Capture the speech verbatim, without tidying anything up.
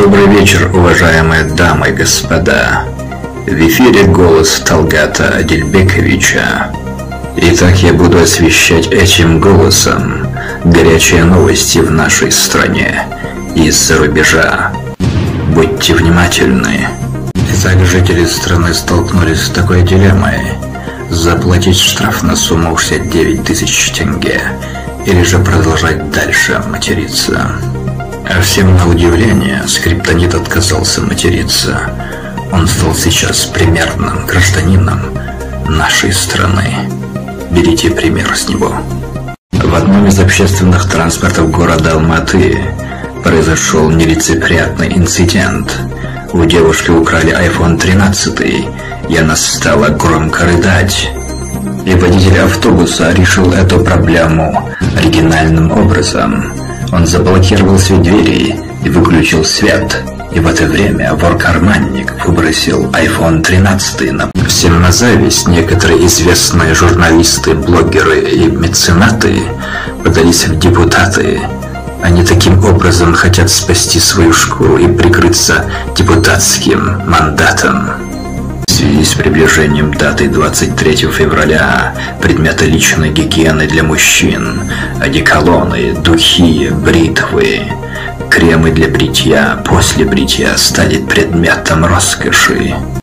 Добрый вечер, уважаемые дамы и господа. В эфире голос Талгата Адильбековича. Итак, я буду освещать этим голосом горячие новости в нашей стране и из-за рубежа. Будьте внимательны. Итак, жители страны столкнулись с такой дилеммой: заплатить штраф на сумму шестьдесят девять тысяч тенге или же продолжать дальше материться. А всем на удивление, скриптонит отказался материться. Он стал сейчас примерным гражданином нашей страны. Берите пример с него. В одном из общественных транспортов города Алматы произошел нелицеприятный инцидент. У девушки украли айфон тринадцать, и она стала громко рыдать. И водитель автобуса решил эту проблему оригинальным образом. Он заблокировал все двери и выключил свет. И в это время вор-карманник выбросил айфон тринадцать на... Всем на зависть некоторые известные журналисты, блогеры и меценаты подались в депутаты. Они таким образом хотят спасти свою шкуру и прикрыться депутатским мандатом. В связи с приближением даты двадцать третьего февраля предметы личной гигиены для мужчин, одеколоны, духи, бритвы, кремы для бритья после бритья стали предметом роскоши.